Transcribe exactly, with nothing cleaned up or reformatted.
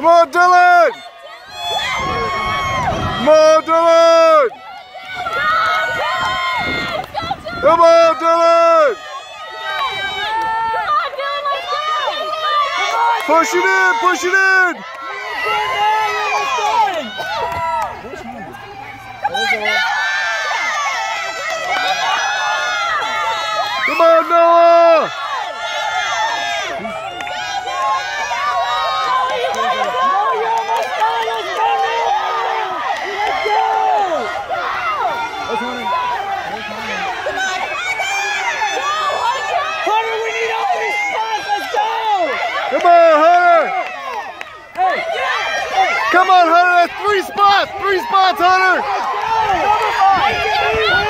Come on, Dylan! Come on, Dylan! Come on, Dylan! Push it in, push it in! Come on, Noah! Come on, Hunter! Come on, Hunter! That's three spots! Three spots, Hunter!